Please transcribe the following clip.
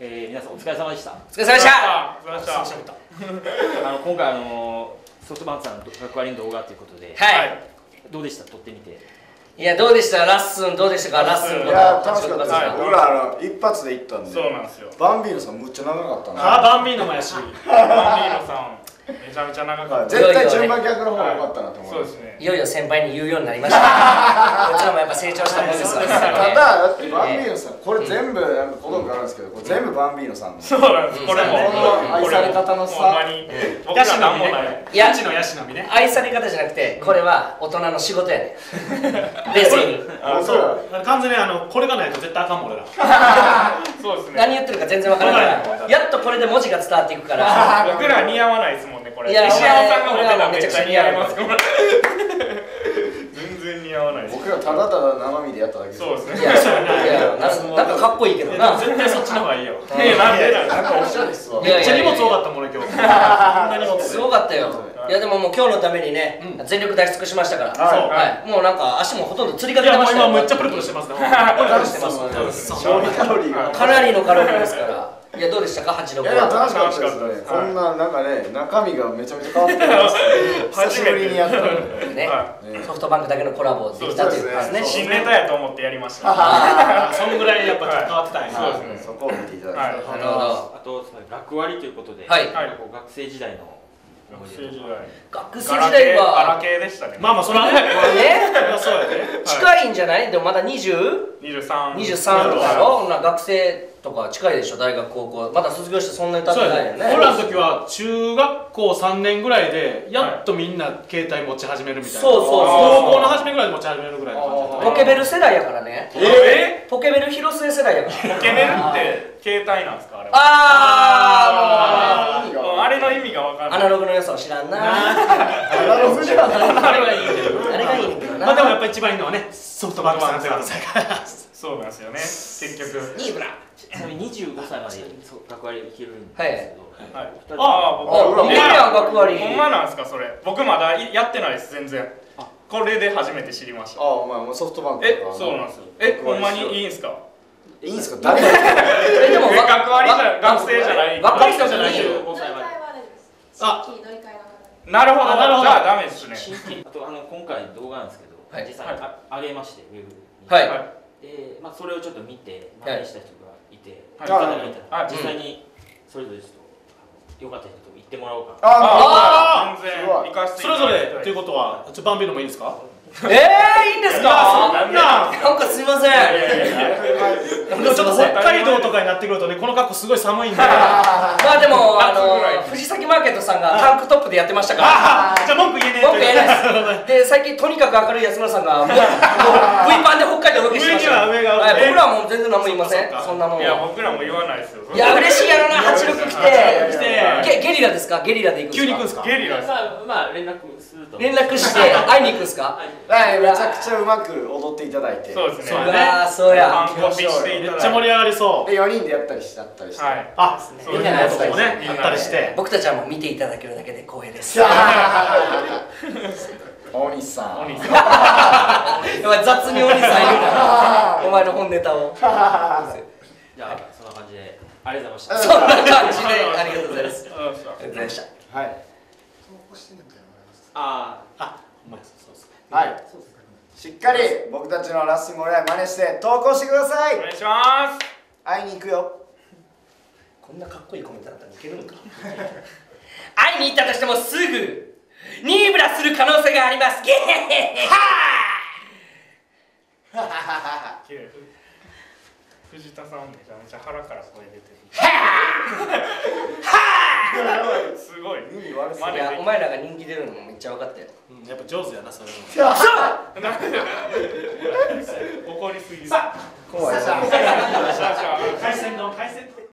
皆さんお疲れ様でした。 お疲れ様でした。 今回ソフトバンクさんの学割の動画ということで、 はい。 どうでした？撮ってみて。 いや、どうでした？ラッスンどうでしたか？ラッスン。 いや、楽しかったです。僕ら一発で行ったんで。 そうなんですよ。 バンビーノさんむっちゃ長かったな。 バンビーノもやし。 バンビーノさんめちゃめちゃ長かった。 絶対順番逆の方が良かったなと思う。 そうですね。 いよいよ先輩に言うようになりました。こちらもやっぱ成長したもんですから。 ただってバンビーノさんこれ全部なんか小道具あるんですけど、これ全部バンビーノさんの。 そうなんです。これも愛され方のさ。 ヤシの実ね。ヤシのヤシの実ね。 愛され方じゃなくて、これは大人の仕事やね。冷静に。 そう。完全にこれがないと絶対あかんもん俺ら。 そうですね。 何言ってるか全然わからない。やっとこれで文字が伝わっていくから。 僕ら似合わないですもんねこれ。 いや、 石山さんが持ってたらめちゃくちゃめっちゃ似合いますこれ。全然似合わないです。 僕らただただ生身でやっただけです。 そうですね。 いや、なんかかっこいいけどな。 絶対そっちの方がいいよ。 なんかおしゃれですわ。 めっちゃ荷物多かったもんね今日。 すごかったよ。いやでももう今日のためにね、全力出し尽くしましたから。はい。もうなんか足もほとんどつりかけてましたよ。 今めっちゃプルプルしてますね。 プルプルしてます。 消費カロリーがかなりのカロリーですから。いやどうでしたか86は。 いや楽しかったですね。こんななんかね中身がめちゃめちゃ変わってます。久しぶりにやったのね。ソフトバンクだけのコラボできたというかね。 新ネタやと思ってやりました。 そんぐらいやっぱちょっと変わってたんや。 そうですね。 そこを見ていただいて。 なるほど。 あと学割ということで、 はい。 学生時代の学生時代。 学生時代はガラケーでしたね。 まあまあそれはね。そうやね。 近いんじゃない？でもまだ23とかろ。学生とか近いでしょ。大学高校まだ卒業してそんなに経ってないよね。 俺らの時は中学校3年ぐらいでやっとみんな携帯持ち始めるみたいな。 そうそう。 高校の初めぐらいで持ち始めるぐらいの感じだった。 ポケベル世代やからね。ポケベル広末世代やから。 ポケベルって携帯なんですかあれは。あれの意味がわかんない。 アナログの良さを知らんな。 アナログじゃない。 あれがいいけど。 あれがいいけどな。 まあでもやっぱ一番いいのはねソフトバンクさんってことですから。 そうなんですよね。結局。 ニーブラ。 ちなみに25歳まで学割いけるんですけど、 はい。 僕。いけるやん学割。 ほんまなんですかそれ。僕まだやってないです全然。これで初めて知りました。 お前もソフトバンク。 そうなんですよ。ほんまにいいんすか。 いいんすか。誰？ でも学割じゃ学生じゃない。 若い人じゃないよ。 なるほど。じゃあダメですね。 あと今回動画なんですけど、実際に上げましてウェブに。 はい。 でそれをちょっと見て真似した人がいて、実際にそれぞれちょっと良かった人と言ってもらおうかな。 全然行かせていただいて。 それぞれっていうことはバンビーノもいいんですか？ いいんですか？ なんかすいません。 ちょっと北海道とかになってくるとね、この格好すごい寒いんで。 まあでも藤崎マーケットさんがタンクトップでやってましたから。 じゃあ文句言えねえ。 文句言えないです。で最近とにかく明るい安村さんが V パンで北海道ロケしてました。僕らはもう全然何も言いません。そんなもん。 いや僕らも言わないですよ。 いや嬉しいやろな。86来てゲリラですか？ゲリラで行くんですか？ 急に行くんですか？ ゲリラです。 まあ連絡すると。 連絡して会いに行くんですか？ はい、めちゃくちゃうまく踊っていただいて。 そうですね。 そうや。 めっちゃ盛り上がりそう。 で4人でやったりして。 はい。 あ、 みんなのやつもね、あったりして。 僕たちはもう見ていただけるだけで光栄です。 大西さん。 雑に大西さん言うな。お前の本ネタを。 じゃあそんな感じでありがとうございました。 そんな感じでありがとうございます。ありがとうございました。 はい。はい。しっかり僕たちのラッスンゴレア真似して投稿してください。 お願いします。 会いに行くよ。 こんなかっこいいコメントだったらいけるのか。会いに行ったとしてもすぐニーブラする可能性があります。ゲヘヘは藤田さんめちゃめちゃ腹から声出てる。すごい。 いやお前らが人気出るのもめっちゃ分かったよ。 やっぱ上手やなそれも。 怒りすぎる。 怖い。 海鮮丼。